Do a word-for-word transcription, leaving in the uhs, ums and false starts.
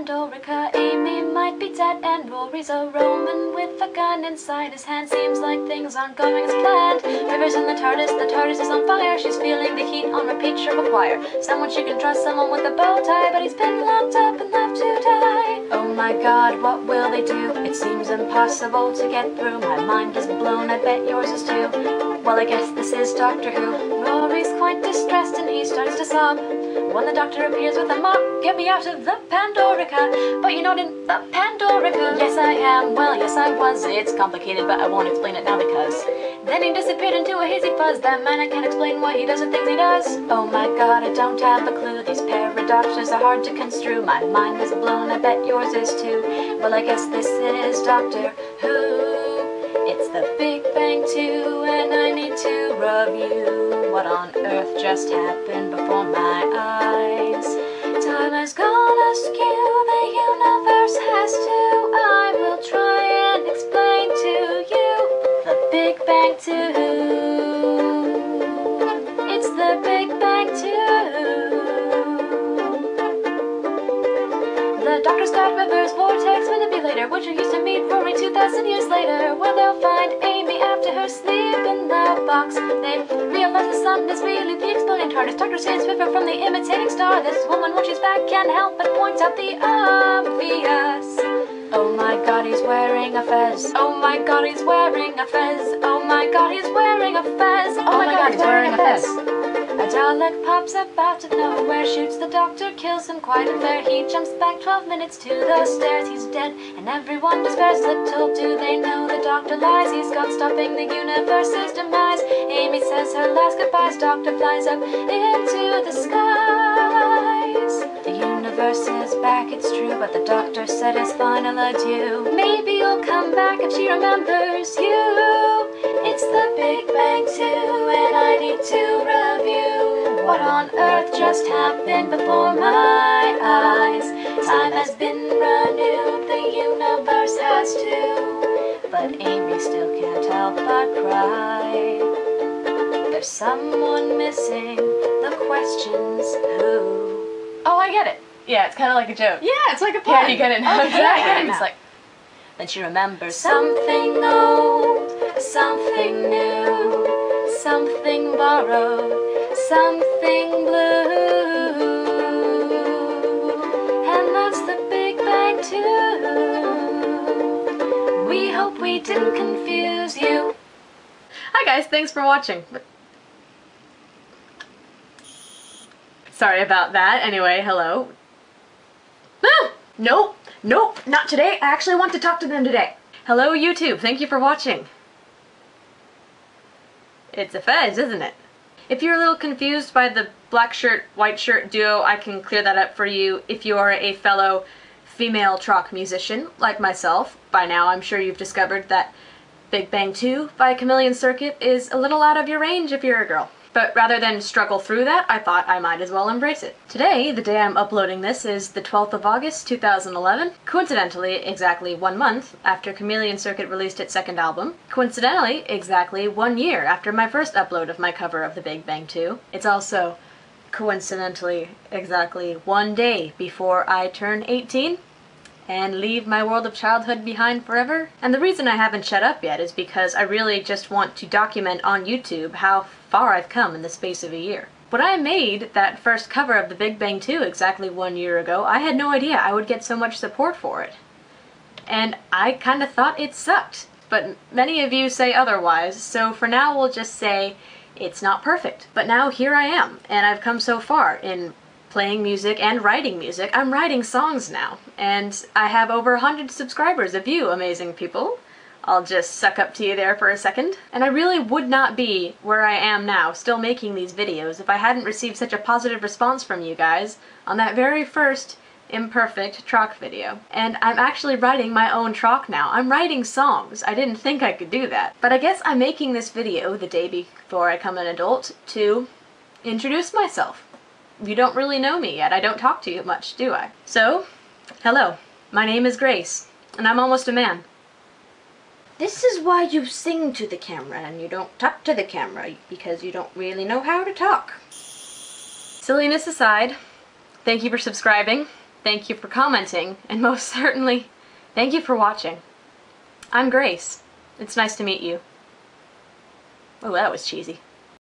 Pandorica. Amy might be dead and Rory's a Roman with a gun inside his hand. Seems like things aren't going as planned. River's in the TARDIS, the TARDIS is on fire. She's feeling the heat on repeat, she'll require someone she can trust, someone with a bow tie. But he's been locked up and left to die. Oh my god, what will they do? It seems impossible to get through. My mind is blown, I bet yours is too. Well, I guess this is Doctor Who. Rory's quite distressed and he starts to sob when the doctor appears with a mop. Get me out of the Pandorica. But you're not in the Pandorica. Yes, I am. Well, yes, I was. It's complicated, but I won't explain it now because then he disappeared into a hazy fuzz. That man, I can't explain why he does the things he does. Oh my god, I don't have a clue. These paradoxes are hard to construe. My mind is blown, I bet yours is too. Well, I guess this is Doctor Who. It's the Big Bang two, and I need to review what on earth just happened before my eyes. Time has gone askew, the universe has to. I will try and explain to you the Big Bang two. It's the Big Bang two. The doctor's got River's vortex manipulator, which are used to meet Rory two thousand years later, where they'll find Amy after her sleep in the box. They realize the sun is really the exploding TARDIS. Doctor saves River from the imitating star. This woman, when she's back, can't help but point out the obvious. Oh my god, he's wearing a fez. Oh my god, he's wearing a fez. Oh my god, he's wearing a fez. Oh my god, he's wearing a fez. A Dalek pops up out of nowhere, shoots the doctor, kills him quite unfair. He jumps back twelve minutes to the stairs, he's dead, and everyone despairs. Little do they know the doctor lies, he's gone stopping the universe's demise. Amy says her last goodbyes, doctor flies up into the skies. The universe is back, it's true, but the doctor said his final adieu. Maybe you'll come back if she remembers you. It's the Big Bang two, and I need to review what on earth just happened before my eyes. Time has been renewed, the universe has too, but Amy still can't help but cry. There's someone missing, the question's who. Oh, I get it. Yeah, it's kind of like a joke. Yeah, it's like a pun. Yeah, you get it now. Oh, yeah, I get it now. It's like, then she remembers something old, something new, something borrowed, something blue. And that's the Big Bang two. We hope we didn't confuse you. hi guys, thanks for watching. Sorry about that. Anyway, hello. Ah, nope, nope, not today. I actually want to talk to them today. Hello YouTube, thank you for watching. It's a fez, isn't it? If you're a little confused by the black shirt, white shirt duo, I can clear that up for you. If you are a fellow female Trock musician, like myself, by now I'm sure you've discovered that Big Bang two by Chameleon Circuit is a little out of your range if you're a girl. But rather than struggle through that, I thought I might as well embrace it. Today, the day I'm uploading this, is the twelfth of August two thousand eleven, coincidentally exactly one month after Chameleon Circuit released its second album, coincidentally exactly one year after my first upload of my cover of The Big Bang two. It's also coincidentally exactly one day before I turn eighteen and leave my world of childhood behind forever. And the reason I haven't shut up yet is because I really just want to document on YouTube how far I've come in the space of a year. When I made that first cover of The Big Bang two exactly one year ago, I had no idea I would get so much support for it. And I kinda thought it sucked. But many of you say otherwise, so for now we'll just say it's not perfect. But now here I am, and I've come so far in playing music and writing music. I'm writing songs now, and I have over a hundred subscribers of you amazing people. I'll just suck up to you there for a second. And I really would not be where I am now, still making these videos, if I hadn't received such a positive response from you guys on that very first imperfect Trock video. And I'm actually writing my own Trock now. I'm writing songs. I didn't think I could do that. But I guess I'm making this video the day before I become an adult to introduce myself. You don't really know me yet. I don't talk to you much, do I? So, hello. My name is Grace, and I'm almost a man. This is why you sing to the camera and you don't talk to the camera, because you don't really know how to talk. Silliness aside, thank you for subscribing. thank you for commenting, and most certainly, thank you for watching. I'm Grace. It's nice to meet you. Oh, that was cheesy.